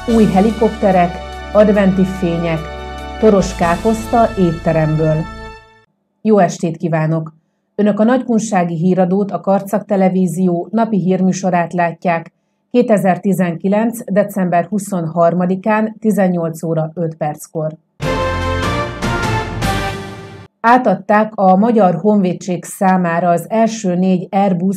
új helikopterek, adventi fények, toros káposzta étteremből. Jó estét kívánok! Önök a Nagykunsági Híradót, a Karcag Televízió napi hírműsorát látják 2019. december 23-án 18 óra 5 perckor. Átadták a Magyar Honvédség számára az első 4 Airbus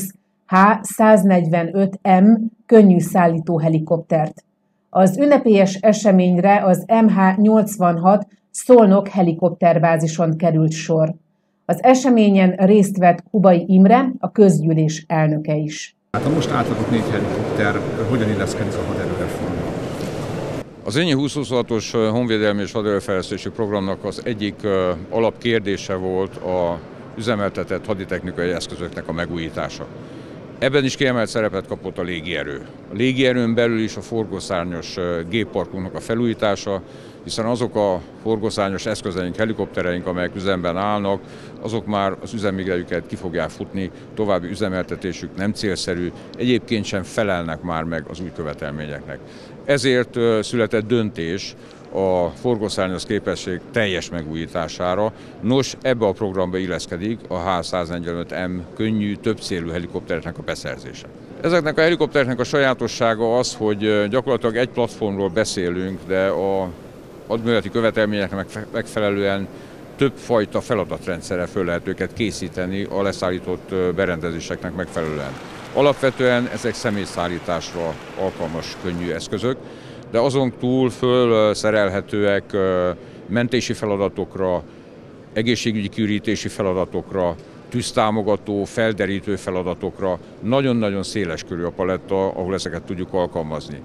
H145M könnyű szállító helikoptert. Az ünnepélyes eseményre az MH86 Szolnok helikopterbázison került sor. Az eseményen részt vett Kubai Imre, a közgyűlés elnöke is. A most átadott 4 helikopter hogyan illeszkedik a haderőreformba? Az Ennyi 2026-os honvédelmi és haderőfejlesztési programnak az egyik alapkérdése volt az üzemeltetett haditechnikai eszközöknek a megújítása. Ebben is kiemelt szerepet kapott a légierő. A légierőn belül is a forgószárnyas gépparkunknak a felújítása, hiszen azok a forgószárnyas eszközeink, helikoptereink, amelyek üzemben állnak, azok már az üzemidejüket ki fogják futni, további üzemeltetésük nem célszerű, egyébként sem felelnek már meg az új követelményeknek. Ezért született döntés a forgószárnyas képesség teljes megújítására. Nos, ebbe a programba illeszkedik a H145M könnyű, többcélú helikoptereknek a beszerzése. Ezeknek a helikoptereknek a sajátossága az, hogy gyakorlatilag egy platformról beszélünk, de a hadműveleti követelményeknek megfelelően több fajta feladatrendszerre föl lehet őket készíteni a leszállított berendezéseknek megfelelően. Alapvetően ezek személyszállításra alkalmas könnyű eszközök, de azon túl fölszerelhetőek mentési feladatokra, egészségügyi kiürítési feladatokra, tűztámogató, felderítő feladatokra. Nagyon-nagyon széles körű a paletta, ahol ezeket tudjuk alkalmazni.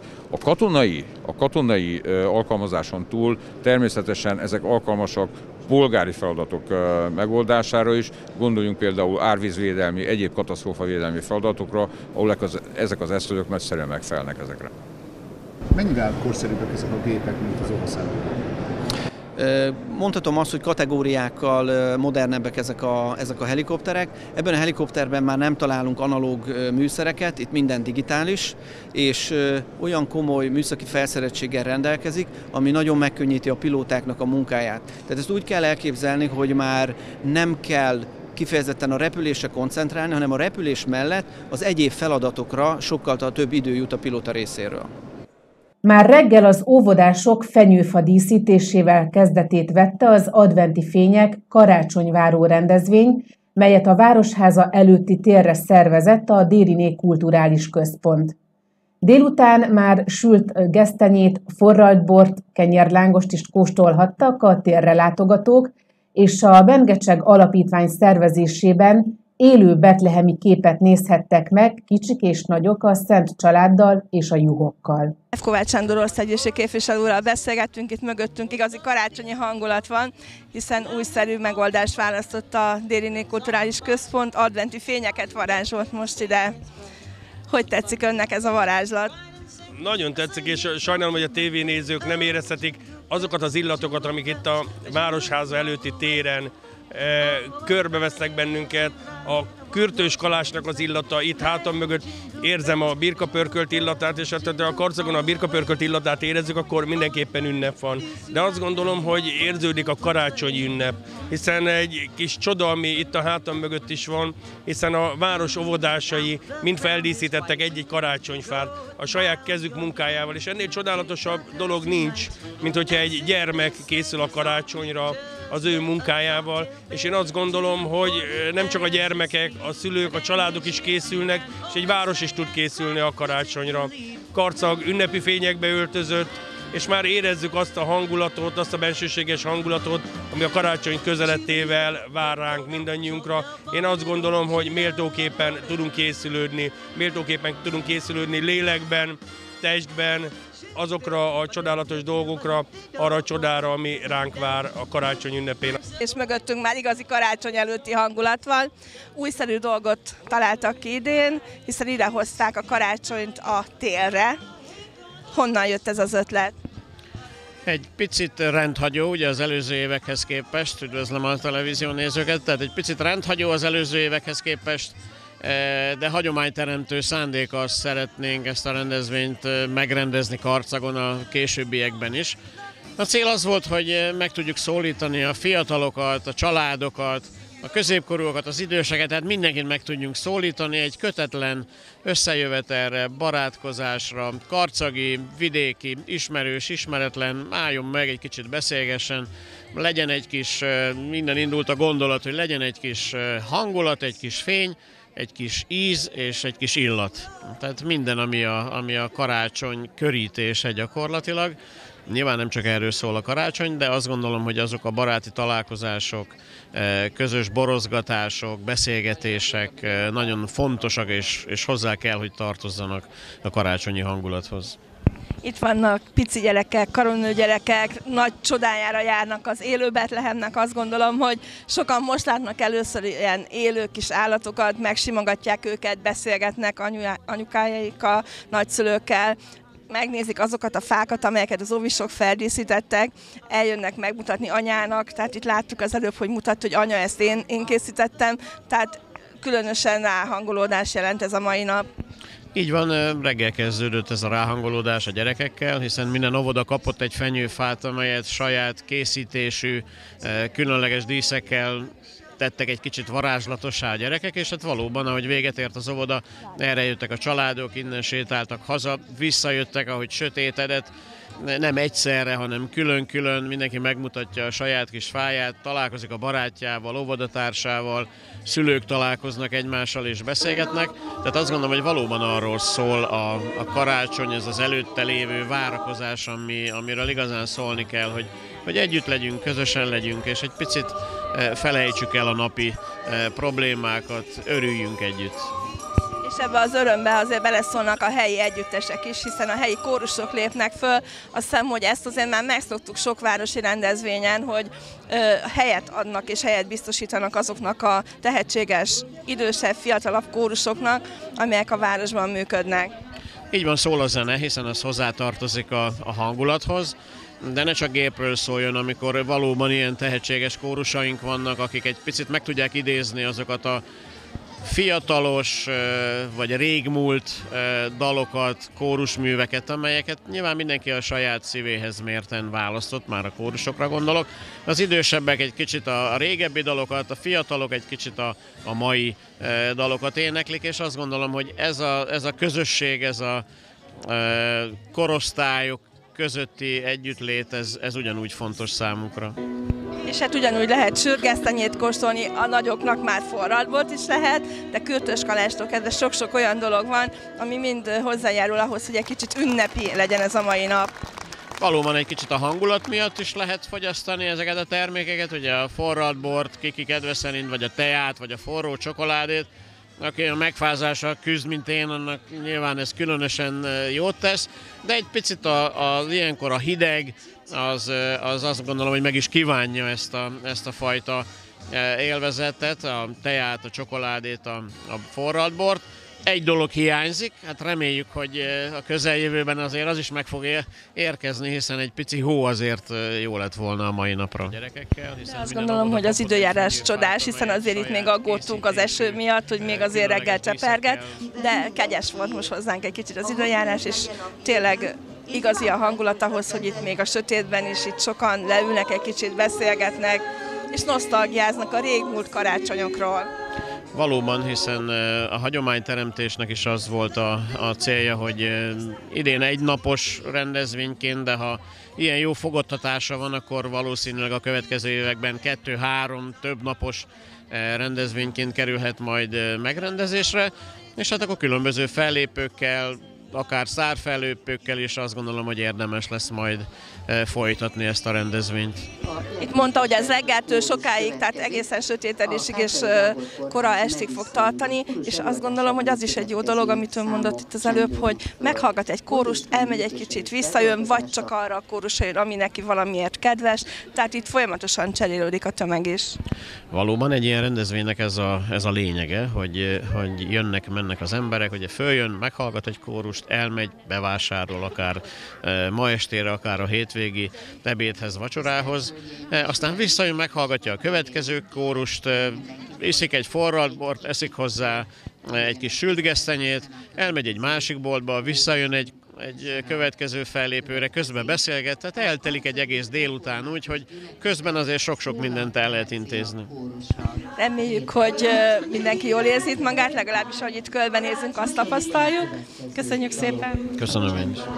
A katonai alkalmazáson túl természetesen ezek alkalmasak polgári feladatok megoldására is. Gondoljunk például árvízvédelmi, egyéb katasztrófavédelmi feladatokra, ahol ezek az eszközök nagyszerűen megfelelnek ezekre. Mennyivel korszerűbbek ezek a gépek, mint az országok? Mondhatom azt, hogy kategóriákkal modernebbek ezek a helikopterek. Ebben a helikopterben már nem találunk analóg műszereket, itt minden digitális, és olyan komoly műszaki felszereltséggel rendelkezik, ami nagyon megkönnyíti a pilótáknak a munkáját. Tehát ezt úgy kell elképzelni, hogy már nem kell kifejezetten a repülésre koncentrálni, hanem a repülés mellett az egyéb feladatokra sokkal több idő jut a pilóta részéről. Már reggel az óvodások fenyőfa díszítésével kezdetét vette az adventi fények karácsonyváró rendezvény, melyet a Városháza előtti térre szervezett a Dériné Kulturális Központ. Délután már sült gesztenyét, forralt bort, kenyérlángost is kóstolhattak a térre látogatók, és a Bengecseg Alapítvány szervezésében élő betlehemi képet nézhettek meg kicsik és nagyok a Szent Családdal és a juhokkal. Kovács Sándor országgyűlési képviselő úrral beszélgettünk, itt mögöttünk igazi karácsonyi hangulat van, hiszen újszerű megoldást választott a Dériné Kulturális Központ, adventi fényeket varázsolt most ide. Hogy tetszik önnek ez a varázslat? Nagyon tetszik, és sajnálom, hogy a tévénézők nem érezhetik azokat az illatokat, amik itt a Városháza előtti téren körbevesznek bennünket. A kürtős kalásnak az illata, itt hátam mögött érzem a birkapörkölt illatát, és ha a Karcagon a birkapörkölt illatát érezzük, akkor mindenképpen ünnep van. De azt gondolom, hogy érződik a karácsonyi ünnep, hiszen egy kis csoda, ami itt a hátam mögött is van, hiszen a város óvodásai mind feldíszítettek egy-egy karácsonyfát a saját kezük munkájával, és ennél csodálatosabb dolog nincs, mint hogyha egy gyermek készül a karácsonyra az ő munkájával, és én azt gondolom, hogy nem csak a gyermekek, a szülők, a családok is készülnek, és egy város is tud készülni a karácsonyra. Karcag ünnepi fényekbe öltözött, és már érezzük azt a hangulatot, azt a bensőséges hangulatot, ami a karácsony közelettével vár ránk mindannyiunkra. Én azt gondolom, hogy méltóképpen tudunk készülődni lélekben, testben, azokra a csodálatos dolgokra, arra a csodára, ami ránk vár a karácsony ünnepén. És mögöttünk már igazi karácsony előtti hangulat van. Újszerű dolgot találtak ki idén, hiszen idehozták a karácsonyt a térre. Honnan jött ez az ötlet? Egy picit rendhagyó, ugye az előző évekhez képest, üdvözlöm a televízió nézőket, tehát egy picit rendhagyó az előző évekhez képest, de hagyományteremtő szándékkal szeretnénk ezt a rendezvényt megrendezni Karcagon a későbbiekben is. A cél az volt, hogy meg tudjuk szólítani a fiatalokat, a családokat, a középkorúakat, az időseket, tehát mindenkit meg tudjunk szólítani egy kötetlen összejövetelre, barátkozásra, karcagi, vidéki, ismerős, ismeretlen, álljon meg, egy kicsit beszélgessen, legyen egy kis, minden indult a gondolat, hogy legyen egy kis hangulat, egy kis fény, egy kis íz és egy kis illat. Tehát minden, ami a karácsony körítése gyakorlatilag. Nyilván nem csak erről szól a karácsony, de azt gondolom, hogy azok a baráti találkozások, közös borozgatások, beszélgetések nagyon fontosak, és hozzá kell, hogy tartozzanak a karácsonyi hangulathoz. Itt vannak pici gyerekek, karonő gyerekek, nagy csodájára járnak az élő Betlehemnek. Azt gondolom, hogy sokan most látnak először ilyen élő kis állatokat, megsimogatják őket, beszélgetnek anyukájaikkal, nagyszülőkkel, megnézik azokat a fákat, amelyeket az óvisok feldíszítettek, eljönnek megmutatni anyának, tehát itt láttuk az előbb, hogy mutat, hogy anya, ezt én készítettem, tehát különösen ráhangolódás jelent ez a mai nap. Így van, reggel kezdődött ez a ráhangolódás a gyerekekkel, hiszen minden óvoda kapott egy fenyőfát, amelyet saját készítésű, különleges díszekkel tettek egy kicsit varázslatossá a gyerekek, és hát valóban, ahogy véget ért az óvoda, erre jöttek a családok, innen sétáltak haza, visszajöttek, ahogy sötétedett, nem egyszerre, hanem külön-külön, mindenki megmutatja a saját kis fáját, találkozik a barátjával, óvodatársával, szülők találkoznak egymással és beszélgetnek. Tehát azt gondolom, hogy valóban arról szól a karácsony, ez az előtte lévő várakozás, amiről igazán szólni kell, hogy együtt legyünk, közösen legyünk, és egy picit felejtsük el a napi problémákat, örüljünk együtt. És ebbe az örömbe azért beleszólnak a helyi együttesek is, hiszen a helyi kórusok lépnek föl. Azt hiszem, hogy ezt azért már megszoktuk sok városi rendezvényen, hogy helyet adnak és helyet biztosítanak azoknak a tehetséges, idősebb, fiatalabb kórusoknak, amelyek a városban működnek. Így van, szól a zene, hiszen az hozzátartozik a hangulathoz. De ne csak gépről szóljon, amikor valóban ilyen tehetséges kórusaink vannak, akik egy picit meg tudják idézni azokat a fiatalos vagy régmúlt dalokat, kórusműveket, amelyeket nyilván mindenki a saját szívéhez mérten választott, már a kórusokra gondolok. Az idősebbek egy kicsit a régebbi dalokat, a fiatalok egy kicsit a mai dalokat éneklik, és azt gondolom, hogy ez a közösség, ez a korosztályok közötti együttlét, ez ugyanúgy fontos számukra. És hát ugyanúgy lehet sürgesztenyét kóstolni, a nagyoknak már forradbort is lehet, de Kürtös Kalástól kezdve sok-sok olyan dolog van, ami mind hozzájárul ahhoz, hogy egy kicsit ünnepi legyen ez a mai nap. Valóban egy kicsit a hangulat miatt is lehet fogyasztani ezeket a termékeket, ugye a forradbort, kiki kedve szerint, vagy a teát, vagy a forró csokoládét. Aki a megfázással küzd, mint én, annak nyilván ez különösen jót tesz, de egy picit ilyenkor a hideg, az azt gondolom, hogy meg is kívánja ezt a fajta élvezetet, a teát, a csokoládét, a forradbort. Egy dolog hiányzik, hát reméljük, hogy a közeljövőben azért az is meg fog érkezni, hiszen egy pici hó azért jó lett volna a mai napra. De azt gondolom, hogy az időjárás csodás, hiszen azért itt még aggódtunk az eső miatt, hogy még azért reggel cseperget, de kegyes volt most hozzánk egy kicsit az időjárás, és tényleg igazi a hangulat ahhoz, hogy itt még a sötétben is itt sokan leülnek, egy kicsit beszélgetnek, és nosztalgiáznak a régmúlt karácsonyokról. Valóban, hiszen a hagyományteremtésnek is az volt a célja, hogy idén egynapos rendezvényként, de ha ilyen jó fogadtatása van, akkor valószínűleg a következő években 2-3 több napos rendezvényként kerülhet majd megrendezésre, és hát akkor különböző fellépőkkel, akár sztárfellépőkkel is azt gondolom, hogy érdemes lesz majd folytatni ezt a rendezvényt. Itt mondta, hogy ez reggeltől sokáig, tehát egészen sötétedésig és kora estig fog tartani, és azt gondolom, hogy az is egy jó dolog, amit ön mondott itt az előbb, hogy meghallgat egy kórust, elmegy egy kicsit, visszajön, vagy csak arra a kórusra jön, ami neki valamiért kedves, tehát itt folyamatosan cserélődik a tömeg is. Valóban egy ilyen rendezvénynek ez a lényege, hogy jönnek-mennek az emberek, hogy följön, meghallgat egy kórust, elmegy, bevásárol akár ma estére, akár a hétvégi ebédhez, vacsorához, aztán visszajön, meghallgatja a következő kórust, iszik egy forradbort, eszik hozzá egy kis sültgesztenyét, elmegy egy másik boltba, visszajön egy következő fellépőre, közben beszélget, tehát eltelik egy egész délután úgy, hogy közben azért sok-sok mindent el lehet intézni. Reméljük, hogy mindenki jól érzi itt magát, legalábbis, ahogy itt körbenézünk, azt tapasztaljuk. Köszönjük szépen! Köszönöm én is!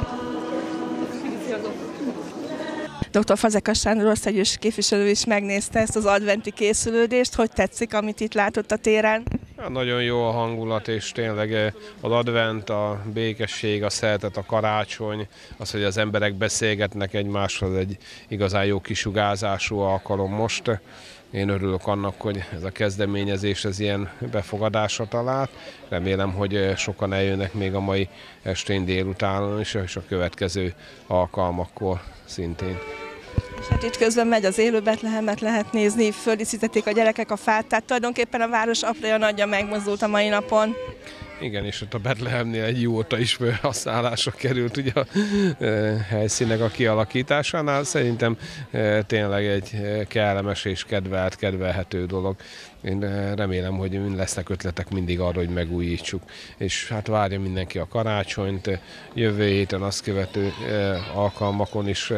Dr. Fazekas Sándor országgyűlési képviselő is megnézte ezt az adventi készülődést. Hogy tetszik, amit itt látott a téren? Nagyon jó a hangulat, és tényleg az advent, a békesség, a szeretet, a karácsony, az, hogy az emberek beszélgetnek egymással, egy igazán jó kisugárzású alkalom most. Én örülök annak, hogy ez a kezdeményezés ez ilyen befogadásra talált. Remélem, hogy sokan eljönnek még a mai estén délutánon is, és a következő alkalmakkor szintén. És hát itt közben megy az élő Betlehemet, lehet nézni, földíszítették a gyerekek a fát, tehát tulajdonképpen a város apraja nagyja megmozdult a mai napon. Igen, és ott a Betlehemnél egy jóta is felhasználásra került ugye a helyszínek a kialakításánál. Szerintem tényleg egy kellemes és kedvelhető dolog. Én remélem, hogy lesznek ötletek mindig arra, hogy megújítsuk. És hát várja mindenki a karácsonyt, jövő héten azt követő alkalmakon is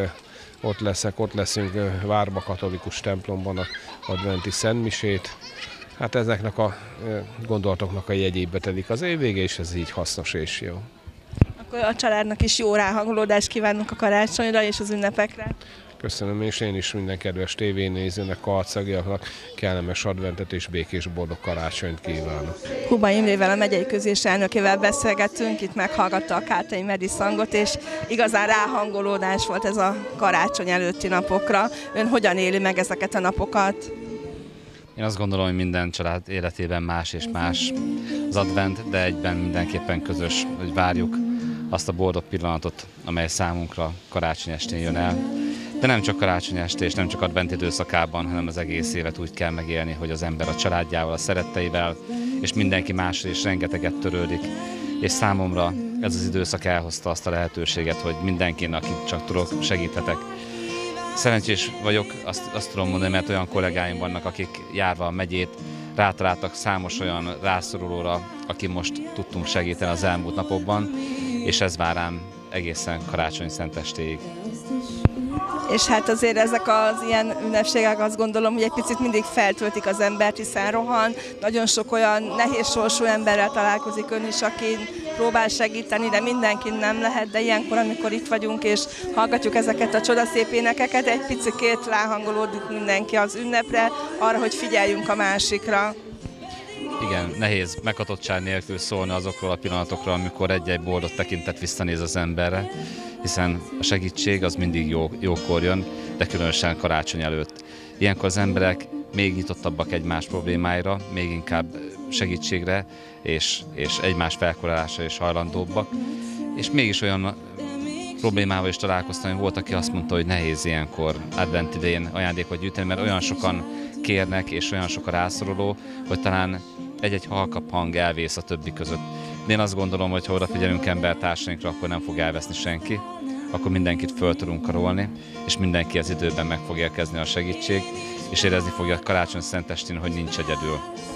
ott leszünk Várba katolikus templomban a adventi szentmisét. Hát ezeknek a gondolatoknak a jegyébe telik az évvége, és ez így hasznos és jó. Akkor a családnak is jó ráhangolódást kívánunk a karácsonyra és az ünnepekre. Köszönöm, és én is minden kedves tévénézőnek, karcagiaknak kellemes adventet és békés boldog karácsonyt kívánok. Huba Imrével, a megyei közgyűlés elnökével beszélgettünk, itt meghallgatta a Kártai Mediszangot, és igazán ráhangolódás volt ez a karácsony előtti napokra. Ön hogyan éli meg ezeket a napokat? Én azt gondolom, hogy minden család életében más és más az advent, de egyben mindenképpen közös, hogy várjuk azt a boldog pillanatot, amely számunkra karácsony estén jön el. De nem csak karácsony este és nem csak advent időszakában, hanem az egész évet úgy kell megélni, hogy az ember a családjával, a szeretteivel, és mindenki másra is rengeteget törődik. És számomra ez az időszak elhozta azt a lehetőséget, hogy mindenkinek, akit csak tudok, segíthetek. Szerencsés vagyok, azt tudom mondani, mert olyan kollégáim vannak, akik járva a megyét, rátaláltak számos olyan rászorulóra, aki most tudtunk segíteni az elmúlt napokban, és ez vár rám egészen karácsony szentestéig. És hát azért ezek az ilyen ünnepségek, azt gondolom, hogy egy picit mindig feltöltik az embert, hiszen rohan, nagyon sok olyan nehéz sorsú emberrel találkozik ön is, aki próbál segíteni, de mindenkin nem lehet, de ilyenkor, amikor itt vagyunk és hallgatjuk ezeket a csodaszép énekeket, egy picikét ráhangolódik mindenki az ünnepre, arra, hogy figyeljünk a másikra. Igen, nehéz meghatottság nélkül szólni azokról a pillanatokról, amikor egy-egy boldog tekintet visszanéz az emberre, hiszen a segítség az mindig jókor jön, de különösen karácsony előtt. Ilyenkor az emberek még nyitottabbak egymás problémáira, még inkább segítségre és egymás felkorolásra is hajlandóbbak. És mégis olyan problémával is találkoztam, hogy volt, aki azt mondta, hogy nehéz ilyenkor advent idején ajándékot gyűjteni, mert olyan sokan kérnek és olyan sok a rászoruló, hogy talán egy-egy halkabb hang elvész a többi között. De én azt gondolom, hogy ha odafigyelünk embertársainkra, akkor nem fog elveszni senki, akkor mindenkit föl tudunk karolni, és mindenki az időben meg fog érkezni a segítség, és érezni fogja a karácsony szentestén, hogy nincs egyedül.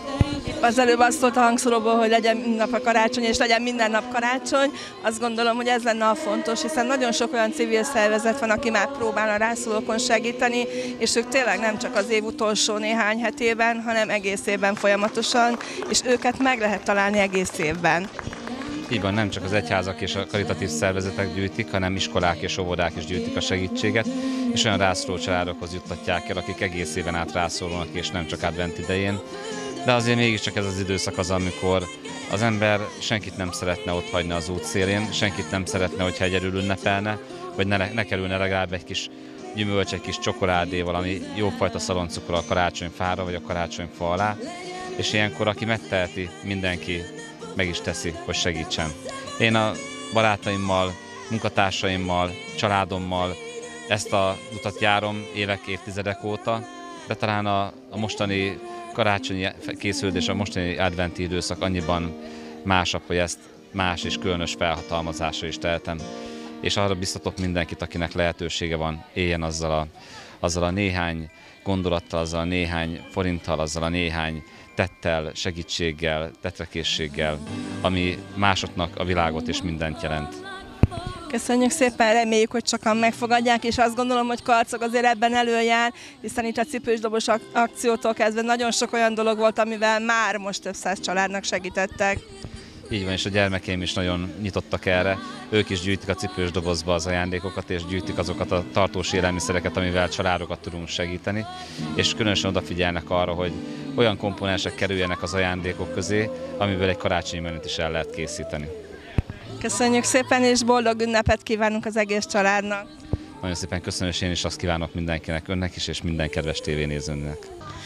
Az előbb azt szólt a hangszóróból, hogy legyen minden nap a karácsony, és legyen minden nap karácsony. Azt gondolom, hogy ez lenne a fontos, hiszen nagyon sok olyan civil szervezet van, aki már próbál a rászorulókon segíteni, és ők tényleg nem csak az év utolsó néhány hetében, hanem egész évben folyamatosan, és őket meg lehet találni egész évben. Így van, nem csak az egyházak és a karitatív szervezetek gyűjtik, hanem iskolák és óvodák is gyűjtik a segítséget, és olyan rászoruló családokhoz juttatják el, akik egész éven át rászorulnak, és nem csak advent idején. De azért mégiscsak ez az időszak az, amikor az ember senkit nem szeretne ott hagyni az út szélén, senkit nem szeretne, hogyha egyedül ünnepelne, vagy ne kerülne legalább egy kis gyümölcs, egy kis csokoládé, valami jófajta szaloncukor a karácsonyfára, vagy a karácsonyfa alá. És ilyenkor, aki megteheti, mindenki meg is teszi, hogy segítsen. Én a barátaimmal, munkatársaimmal, családommal ezt a utat járom évek, évtizedek óta, de talán a mostani karácsonyi készülés, a mostani adventi időszak annyiban másabb, hogy ezt más és különös felhatalmazásra is tehetem. És arra biztatok mindenkit, akinek lehetősége van, éljen azzal azzal a néhány gondolattal, azzal a néhány forinttal, azzal a néhány tettel, segítséggel, tetrekészséggel, ami másoknak a világot és mindent jelent. Köszönjük szépen, reméljük, hogy sokan megfogadják, és azt gondolom, hogy Karcag azért ebben előjár, hiszen itt a cipős dobos akciótól kezdve nagyon sok olyan dolog volt, amivel már most több száz családnak segítettek. Így van, és a gyermekeim is nagyon nyitottak erre. Ők is gyűjtik a cipős dobozba az ajándékokat, és gyűjtik azokat a tartós élelmiszereket, amivel családokat tudunk segíteni. És különösen odafigyelnek arra, hogy olyan komponensek kerüljenek az ajándékok közé, amiből egy karácsonyi menüt is el lehet készíteni. Köszönjük szépen, és boldog ünnepet kívánunk az egész családnak! Nagyon szépen köszönöm, és én is azt kívánok mindenkinek, önnek is, és minden kedves tévénézőnek.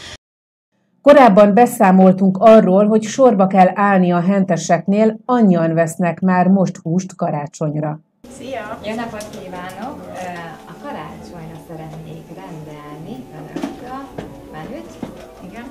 Korábban beszámoltunk arról, hogy sorba kell állni a henteseknél, annyian vesznek már most húst karácsonyra. Szia! Jó napot kívánok! A karácsonyra szeretnék rendelni önöktől menüt. Igen.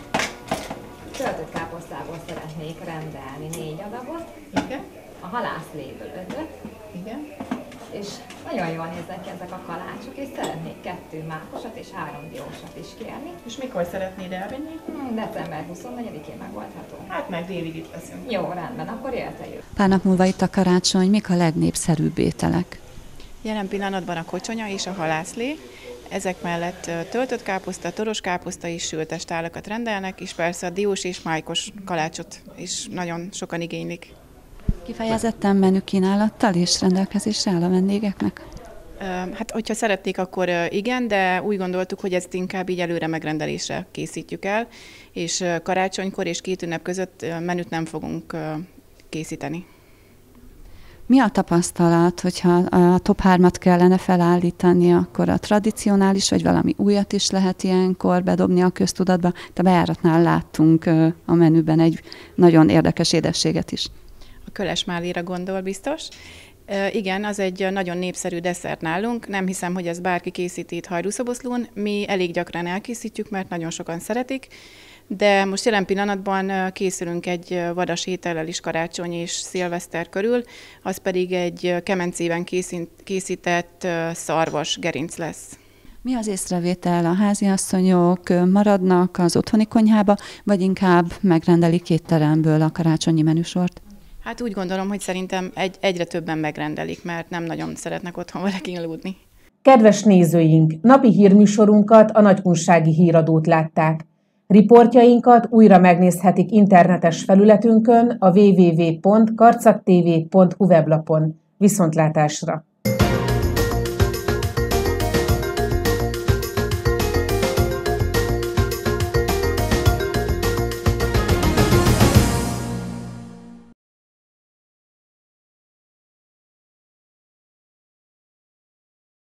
Töltött káposztából szeretnék rendelni 4 adagot. Igen. A halászléből 5-öt. Igen. És nagyon jól néznek ki ezek a kalácsok, és szeretnék 2 mákosat és 3 diósat is kérni. És mikor szeretnéd elvinni? December 24-én megoldható. Hát meg délig itt leszünk. Jó, rendben, akkor jöjjön. Pár nap múlva itt a karácsony, mik a legnépszerűbb ételek? Jelen pillanatban a kocsonya és a halászlé. Ezek mellett töltött káposzta, toros káposzta és sült testálakat rendelnek, és persze a diós és májkos kalácsot is nagyon sokan igénylik. Kifejezetten menükínálattal és rendelkezésre áll a vendégeknek? Hát, hogyha szeretnék, akkor igen, de úgy gondoltuk, hogy ezt inkább így előre megrendelésre készítjük el, és karácsonykor és 2 ünnep között menüt nem fogunk készíteni. Mi a tapasztalat, hogyha a top 3-at kellene felállítani, akkor a tradicionális, vagy valami újat is lehet ilyenkor bedobni a köztudatba? A bejáratnál láttunk a menüben egy nagyon érdekes édességet is. A kölesmáléra gondol biztos. Igen, az egy nagyon népszerű desszert nálunk. Nem hiszem, hogy ez bárki készíti itt Hajdúszoboszlón. Mi elég gyakran elkészítjük, mert nagyon sokan szeretik. De most jelen pillanatban készülünk egy vadas étellel is karácsony és szilveszter körül, az pedig egy kemencében készített szarvas gerinc lesz. Mi az észrevétel? A háziasszonyok maradnak az otthoni konyhába, vagy inkább megrendelik étteremből a karácsonyi menüsort? Hát úgy gondolom, hogy szerintem egyre többen megrendelik, mert nem nagyon szeretnek otthon vele kínlódni. Kedves nézőink, napi hírműsorunkat, a Nagykunsági Híradót látták. Riportjainkat újra megnézhetik internetes felületünkön, a www.karcagtv.hu weblapon. Viszontlátásra!